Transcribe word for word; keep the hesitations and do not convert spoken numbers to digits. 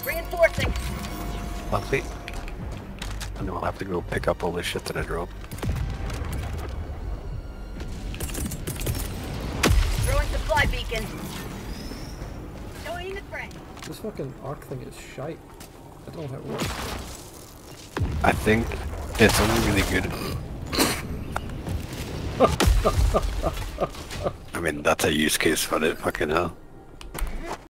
Reinforcing. Lovely. And then we'll have to go pick up all the shit that I drove. Throwing supply beacon. Joining the fray. This fucking arc thing is shite. I don't know how it works. I think it's only really good. I mean, that's a use case for it, fucking hell.